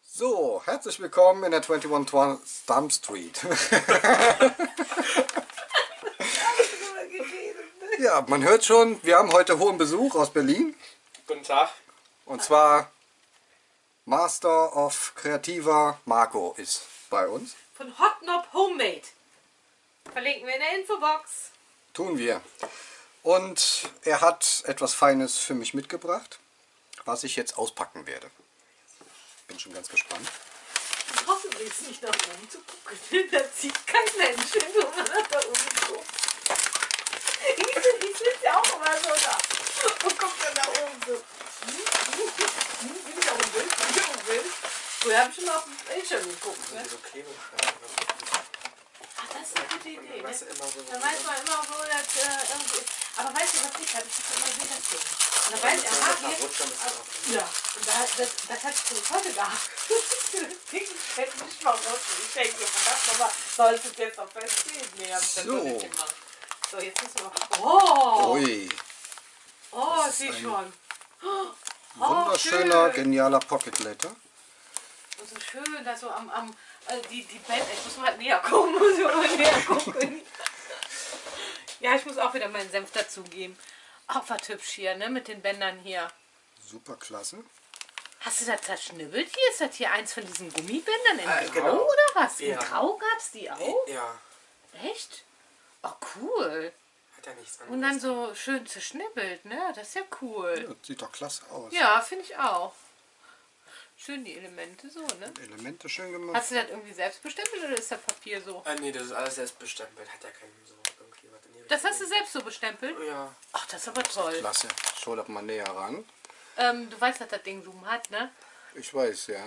So, herzlich willkommen in der 21 Stump Street. Ja, man hört schon, wir haben heute hohen Besuch aus Berlin. Guten Tag. Und zwar Master of Kreativer Marco ist bei uns. Von Hot Knob Homemade. Verlinken wir in der Infobox. Tun wir. Und er hat etwas Feines für mich mitgebracht, was ich jetzt auspacken werde. Bin schon ganz gespannt. Ich hoffe, du jetzt nicht nach oben zu gucken. Da zieht kein Mensch hin, wenn man da oben guckt. Ich sitze ja auch immer so da und guck dann da oben so. Bin ich auch im Bild? Bin ich auch im Bild? Früher habe ich schon mal auf dem Bildschirm geguckt. Ne? Ach, das ist eine gute Idee. Ne? Da weiß man immer, wo das irgendwie ist. Aber weißt du, was ich habe? Ich habe immer wieder das. Und dann weiß ich, aha, hier. Ja, und das hat ich bis heute gehabt. Ich hätte nicht mal raus. Ich denke, verdammt nochmal, sollst du es jetzt noch festziehen? Nee, hab ich dann doch nicht gemacht. So, jetzt müssen wir. Oh! Ui. Oh, sieh schon. Wunderschöner, schön. genialer Pocket Letter. Und so schön, da so die Bänder. Ich muss mal näher kommen, muss ich mal näher gucken. Ja, ich muss auch wieder meinen Senf dazugeben. Auch was hübsch hier, ne, mit den Bändern hier. Super klasse. Hast du das zerschnibbelt hier? Ist das hier eins von diesen Gummibändern in Grau genau. oder was? Ja. In Grau gab's die auch? Ja, Echt? Oh, cool. hat ja nichts anderes. Und dann so schön zerschnibbelt, ne? Das ist ja cool. Ja, sieht doch klasse aus. Ja, finde ich auch. Schön die Elemente so, ne? Elemente schön gemacht. Hast du das irgendwie selbst bestempelt oder ist das Papier so? Nee, das ist alles selbst bestempelt. Hat ja keinen so irgendwie was in die Das hast du Richtung. selbst so bestempelt? Ja. Ach, das ist aber toll. Klasse. Schau doch mal näher ran. Du weißt, dass das Ding Zoom hat, ne? Ich weiß, ja.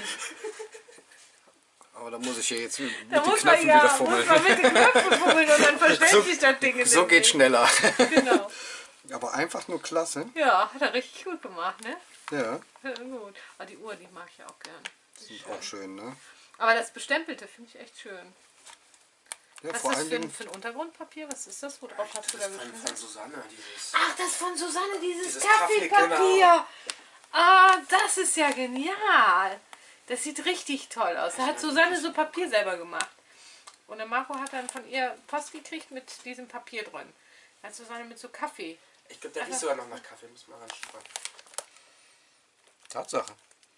Aber da muss ich ja jetzt mit Da den muss man Knöpfen ja wieder fummeln. muss man mit den Knöpfen fummeln und dann verstellt sich das Ding in So dem geht Ding. schneller. Genau. Aber einfach nur klasse. Ja, hat er richtig gut gemacht, ne? Ja, Ja, gut. Aber die Uhr, die mag ich auch gern. Die ist sieht schön. auch schön, ne? Aber das Bestempelte finde ich echt schön. Ja, Was vor ist das allen für Dingen. ein Untergrundpapier? Was ist das? Worauf hast du da Das ist geschrieben? von Susanne, dieses. Ach, das ist von Susanne, dieses Dieses Kaffeepapier. Kaffee, genau. Ah, das ist ja genial. Das sieht richtig toll aus. Da hat Susanne so Papier selber gemacht. Und der Marco hat dann von ihr Post gekriegt mit diesem Papier drin. Da hat Susanne mit so Kaffee. Ich glaube, der riecht sogar noch nach Kaffee. Muss man reinschauen. Tatsache.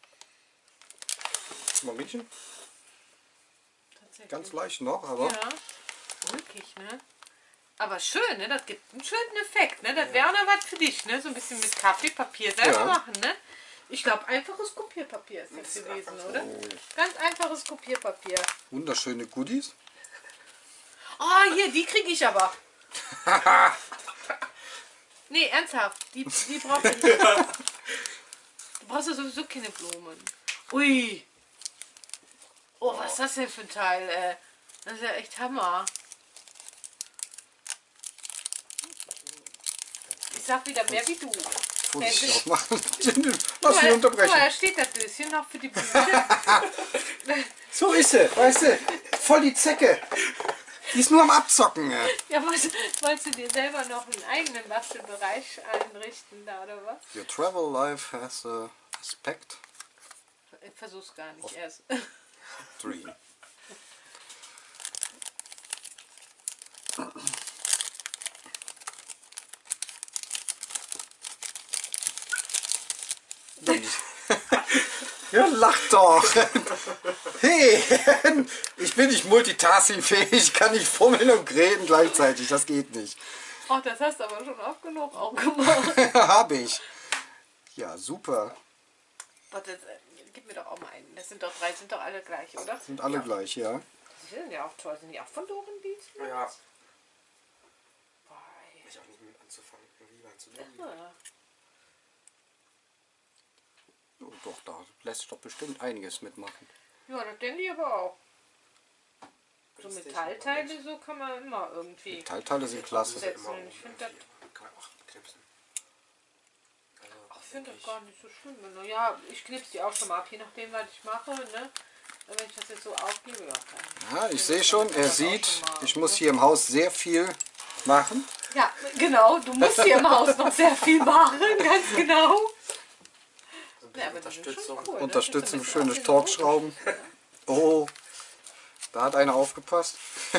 Mal riechen. Tatsächlich. Ganz leicht noch, aber. Ja, ulkig, ne? Aber schön, ne? Das gibt einen schönen Effekt, ne? Das wäre auch noch was für dich, ne? So ein bisschen mit Kaffeepapier selber Ja. machen, ne? Ich glaube, einfaches Kopierpapier ist das Das ist gewesen, einfach so. oder? Ganz einfaches Kopierpapier. Wunderschöne Goodies. Oh, hier, die kriege ich aber. Nee, ernsthaft. Die brauchst du nicht. Du brauchst ja sowieso keine Blumen. Ui. Oh, was ist das denn für ein Teil, ey? Das ist ja echt Hammer. Ich sag wieder mehr wie du. Vorsichtig aufmachen. Lass mich Guck mal, unterbrechen. da steht das Döschen noch für die Blüte. So ist sie, weißt du? Voll die Zecke. Die ist nur am Abzocken. Ja. Ja, wolltest du dir selber noch einen eigenen Bastelbereich einrichten da, oder was? Your travel life has a aspect Ich versuch's gar nicht erst. dream. Ja, lach doch. Hey, ich bin nicht multitaskingfähig, ich kann nicht fummeln und reden gleichzeitig, das geht nicht. Oh, das hast du aber schon oft genug auch gemacht. Hab ich. Ja, super. Warte, gib mir doch auch mal einen. Das sind doch drei, sind doch alle gleich, oder? Sind alle gleich, ja. Die sind ja auch toll. Sind die auch von Doren Beats? Ja. Boah, Ich auch nicht mit anzufangen. Wie war zu nehmen. ja. Oh, doch, da lässt sich doch bestimmt einiges mitmachen. Ja, das denke ich aber auch. So Günstig, Metallteile, so kann man immer irgendwie. Teilteile sind klasse. Setzen. Ich finde das, Kann man auch knipsen. Also, ich finde das gar nicht so schlimm. Ja, ich knipse die auch schon mal ab, je nachdem, was ich mache. Ne? Wenn ich das jetzt so aufgebe, ja, dann. Ja, ich sehe schon, er sieht, ich muss hier im Haus sehr viel machen. Ja, genau. Du musst hier im Haus noch sehr viel machen, ganz genau. so ein Ja, aber die sind schon Unterstützung. cool, ne? Unterstützung, Das ist schöne ein bisschen Torx-Schrauben. Oh, da hat einer aufgepasst.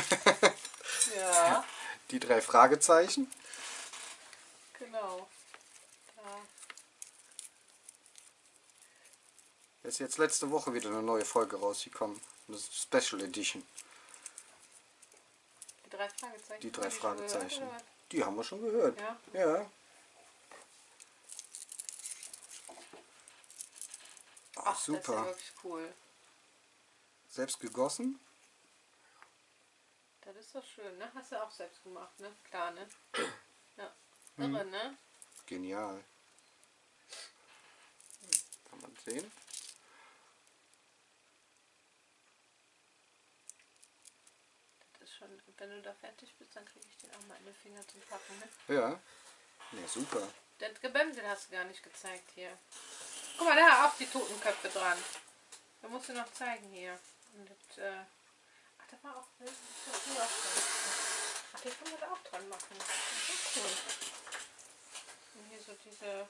Ja, Die 3 Fragezeichen. genau. Da. Ist jetzt letzte Woche wieder eine neue Folge rausgekommen. Eine Special Edition. Die 3 Fragezeichen. Die Haben 3 wir schon gehört, Fragezeichen. oder was? Die haben wir schon gehört. Ja. Ja. Ach, das ist ja super. wirklich cool. Selbst gegossen. Das ist doch schön, ne? Hast du auch selbst gemacht, ne? Klar, ne? Ja. Irre, ne? Genial. Kann man sehen. Das ist schon, wenn du da fertig bist, dann kriege ich den auch mal in den Finger zum Packen, ne? Ja. Ja, super. Das Gebämsel hast du gar nicht gezeigt hier. Guck mal, da auch die Totenköpfe dran. Da musst du noch zeigen hier. Und das, ach, da war auch, ne? Das ist auch dran. Ach, die kann man da auch dran machen. Das ist so cool. Und hier so diese...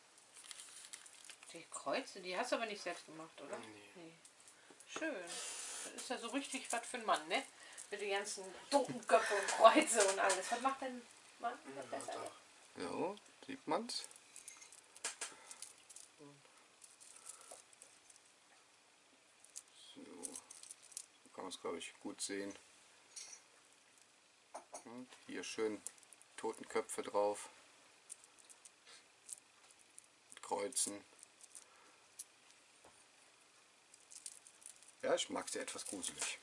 Die Kreuze, die hast du aber nicht selbst gemacht, oder? Nee. Schön. Das ist ja so richtig was für einen Mann, ne? Mit den ganzen Totenköpfe und Kreuze und alles. Was macht denn Mann? Das besser? Ja, sieht man's. So. So kann man es, glaube ich, gut sehen. Und hier schön Totenköpfe drauf. Mit Kreuzen. Ja, ich mag sie etwas gruselig.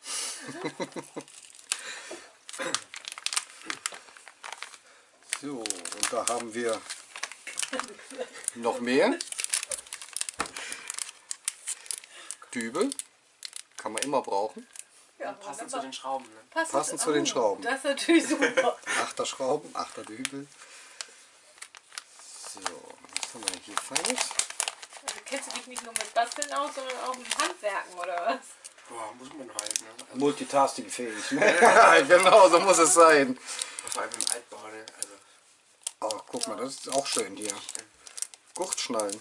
So, und da haben wir noch mehr. Dübel. Kann man immer brauchen. Ja, Passend zu den Schrauben, ne? Passend zu den Schrauben. Das ist natürlich super. 8er Schrauben, 8er Dübel. So, was haben wir denn hier Feines? Also kennst du dich nicht nur mit Basteln aus, sondern auch mit Handwerken, oder was? Boah, muss man halt, ne? Also, Multitasking-fähig. Genau, so muss es sein. vor allem im Altbau, ne? Also, Oh, guck mal, das ist auch schön hier. Gurtschnallen.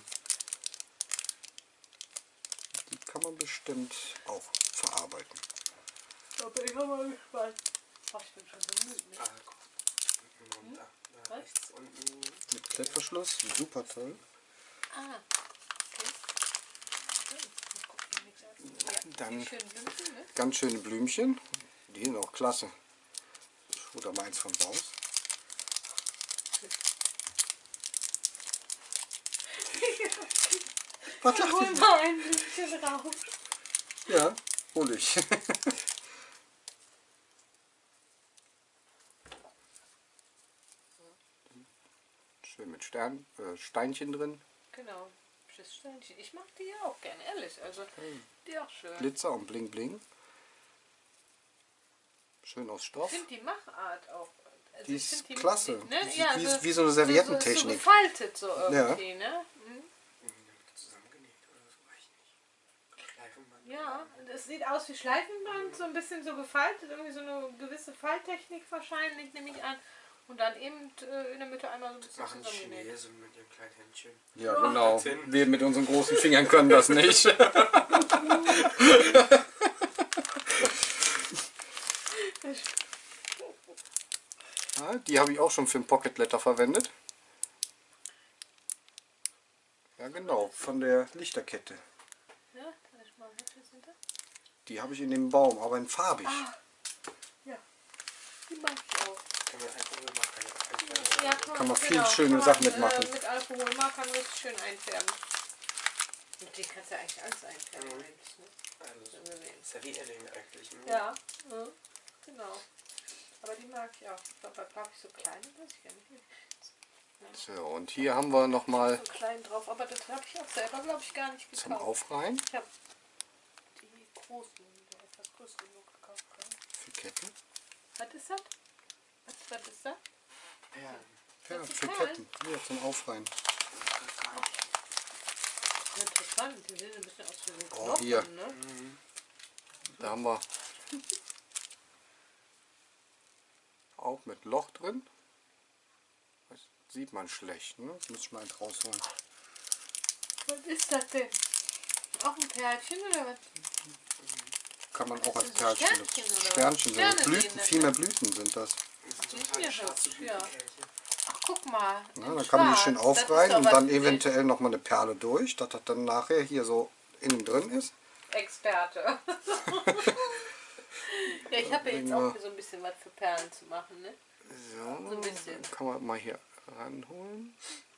Die kann man bestimmt auch verarbeiten. Da bin ich mal gespannt. Ach, ich bin schon so müde. Ne? guck. Und da Was? rechts unten. Mit Klettverschluss, super toll. Ah, okay. Ich guck mir nichts an. Ja, Dann die schönen Blümchen, ne? ganz schöne Blümchen. Die sind auch klasse. Ich hole da meins von raus. Was lacht Hol ihr? mal ein Blümchen raus. Ja, hol ich. Schön mit Steinchen drin. Genau. Das Steinchen. Ich mag die ja auch gerne, ehrlich. Also, die auch schön. Glitzer und Bling Bling. Schön aus Ich Stoff. finde die Machart auch. Also Die ich ist find klasse. Ne? Die ist Ja, wie so eine Serviettentechnik. So gefaltet so irgendwie, ne? Mhm. Zusammengenäht oder so, weiß ich nicht. Schleifenband. Ja, es sieht aus wie Schleifenband, so ein bisschen so gefaltet, irgendwie so eine gewisse Falltechnik wahrscheinlich, nehme ich an. Und dann eben in der Mitte einmal so ein bisschen Machen die zusammengenäht. Chinesen mit ihren kleinen Händchen. Ja, genau. Tin. Wir mit unseren großen Fingern können das nicht. Ja, die habe ich auch schon für ein Pocket Letter verwendet. Ja, genau, von der Lichterkette. Ja, kann ich mal welche sind das? Die habe ich in dem Baum, aber in farbig. Ja, die mag ich auch. Kann man Alkohol machen. Ja, Kann man viel schöne Sachen mitmachen. Mit Alkoholmarkern richtig schön einfärben. Mit denen kannst du ja eigentlich alles einfärben. Eigentlich, ne? Also, Angenehm. ist ja wie Edding eigentlich. Ne? Ja, genau. Aber die mag ich auch. Ich glaube, brauche ich so kleine, weiß ich gar nicht. So, und hier haben wir nochmal So klein drauf, aber das habe ich auch selber, glaube ich, gar nicht zum gekauft. Aufreihen Ich habe die großen, die etwas größeren nur gekauft. für Ketten. Was ist das? Was ist das? Ja. Ja, Das ist für toll. Ketten. Hier zum Aufreihen. Interessant, die sehen ein bisschen aus wie ein Oh, Knochen, hier. ne? Da haben wir auch mit Loch drin. Das sieht man schlecht, ne? Muss ich mal eins rausholen. Was ist das denn? Auch ein Perlchen oder was? Kann man auch als sind so Perlchen. Sternchen, oder? Sternchen, Sterne Blüten, sehen, viel mehr Blüten sind das. Das sind Die total hier schwarze hübsch, ja. Blütenkelche. Ach, guck mal. Ja, in dann kann man die schön Schwarz. Das ist aufreihen doch und was dann für dich. eventuell nochmal eine Perle durch, dass das dann nachher hier so innen drin ist. Experte. Ja, ich habe ja jetzt auch so ein bisschen was für Perlen zu machen, ne? So, So ein bisschen. dann kann man mal hier ranholen.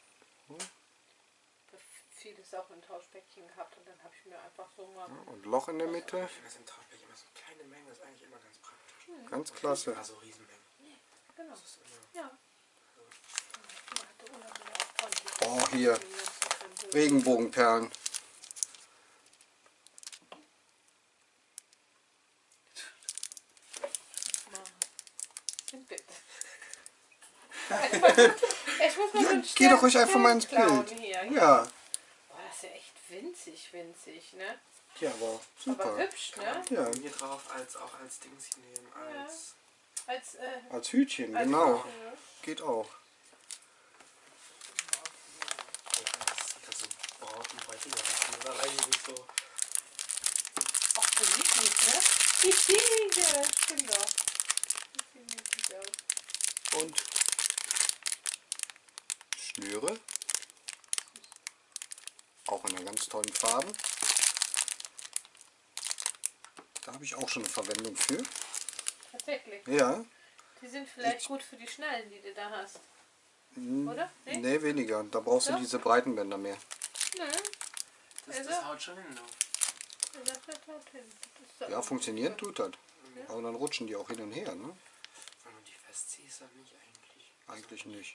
Vieles auch in Tauschpäckchen gehabt und dann habe ich mir einfach so mal... Ja, und Loch in der Mitte. Ich finde das im Tauschbecher immer so kleine Mengen, das ist eigentlich immer ganz praktisch. Ganz klasse. Also Riesenmengen. Genau. Das ist immer Ja. Oh, hier. Regenbogenperlen. Ich muss mal so einen Geh doch ruhig einfach mal ins klauen Bild. hier. Ja. Boah, das ist ja echt winzig, ne? Ja, aber super. Aber hübsch, ne? Ja, hier drauf auch als Dings nehmen, als... als Hütchen, als genau. Hütchen, ne? Geht auch. Das so Brautenbräuche das ist eigentlich so... Ach, so niedlich, ne? Die Ziege, genau. Das sieht niedlich aus. Und Schnüre. Auch in einer ganz tollen Farbe. Da habe ich auch schon eine Verwendung für. Tatsächlich. Ja. Die sind vielleicht gut für die Schnallen, die du da hast. Oder? Nee? Nee, weniger. Da brauchst du Doch? diese Breitenbänder mehr. Nö. Das haut schon hin, du. Das ist dorthin. Das ist Ja, doch funktionieren gut. tut das. Aber dann rutschen die auch hin und her, ne? Wenn du die festziehst, dann nicht eigentlich. Eigentlich nicht.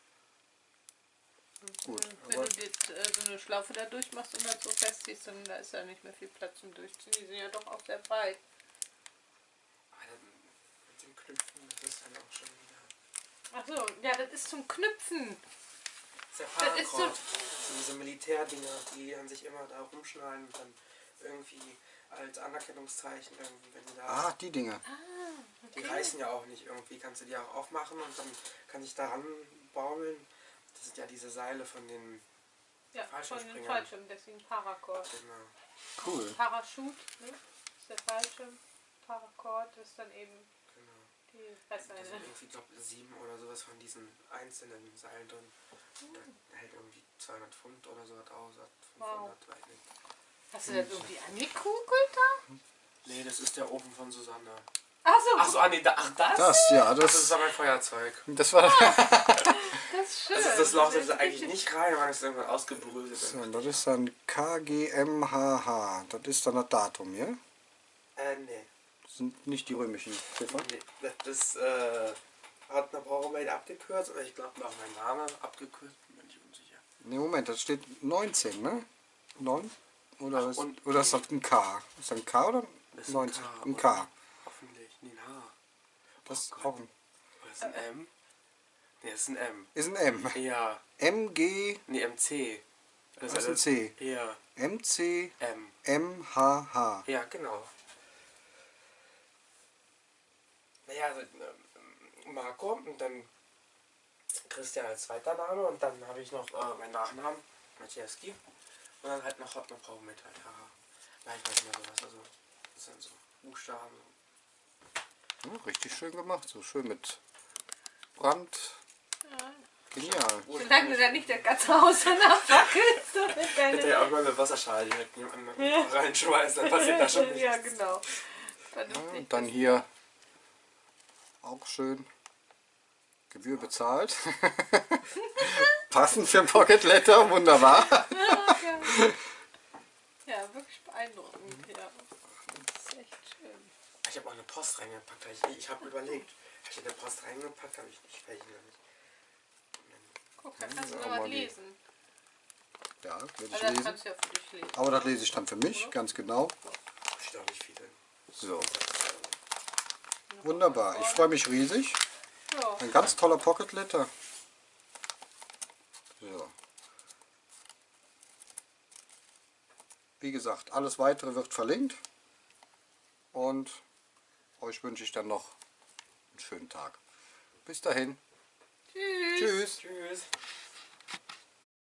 Gut, Wenn aber du so eine Schlaufe da durchmachst und dann so festziehst, dann da ist ja nicht mehr viel Platz zum Durchziehen. Die sind ja doch auch sehr breit. Aber dann mit dem Knüpfen, das ist dann auch schon wieder... Ach so, ja, das ist zum Knüpfen. Das ist der Das ist so- Paracord. So diese Militärdinger, die an sich immer da rumschneiden und dann irgendwie als Anerkennungszeichen irgendwie, wenn die da... die Dinger. Die reißen ja auch nicht irgendwie, kannst du die auch aufmachen und dann kann ich daran baumeln. Das sind ja diese Seile von den Ja, von den Fallschirmspringern. Fallschirmen, deswegen Paracord. Genau, Cool. Parachute, ne? Ist der Fallschirm. Paracord ist dann eben genau. die Da sind Restleine. irgendwie, glaube 7 oder sowas von diesen einzelnen Seilen drin. Da hält irgendwie 200 Pfund oder so was aus, 500, weiß nicht. Hast du das irgendwie angekugelt da? Nee, das ist der Ofen von Susanne. Achso, Achso, nee, das? Das, ja, Das das, war mein Feuerzeug. das war das ist schön. Also das Loch ist ist eigentlich richtig- nicht rein, weil es irgendwann ausgebröselt ist. so, das ist dann KGMHH. Das ist dann das Datum, ja? Nee. Das sind nicht die römischen Ziffern. Nee, das hat eine Brauerei abgekürzt, aber ich glaube noch mein Name abgekürzt, bin ich unsicher. Ne, Moment, das steht 19, ne? 9? Oder, Ach, ist, und- oder ist das ein K? Ist das ein K oder Das ist 19? K, Ein oder? K. Hoffentlich. Nee, ein H. Das ist Gott. auch ein, Oder ist ein M? Nee, das ist ein M. ist ein M. Ja. MG, Nee, MC. das ist ein C. Ja. MC, M. MHH. Ja, genau. Naja, also Marco und dann Christian als zweiter Name und dann habe ich noch meinen Nachnamen, Maciejewski. Und dann halt noch Hotner Brauch mit halt. Ja, ich weiß nicht mehr sowas. Also, das sind so Buchstaben. Ja, richtig schön gemacht, so schön mit Brand. Genial. Solange du da nicht der ganze Haus danach wackelst. So mit Hätte deinen- ja auch mal eine Wasserschale direkt nebenan reinschmeißen, dann passiert da schon nichts. Ja, genau. Ja, Vernünftig. und dann hier auch schön Gebühr bezahlt. Passend für ein Pocket Letter, wunderbar. Ja, wirklich beeindruckend. Ja. Das ist echt schön. Ich habe auch eine Post reingepackt. Ich habe überlegt, habe ich eine Post reingepackt, habe ich nicht, weiß ich noch nicht. Guck, da kannst du Ja, noch was mal die- lesen. Ja, werde ich Also das lesen. kannst du ja für dich lesen. Aber das lese ich dann für mich, ganz genau. Steht auch nicht viel drin. So, wunderbar. Ich freue mich riesig. Ja. Ein ganz toller Pocket Letter. So. Wie gesagt, alles weitere wird verlinkt. Und euch wünsche ich dann noch einen schönen Tag. Bis dahin. Tschüss. Tschüss. Tschüss.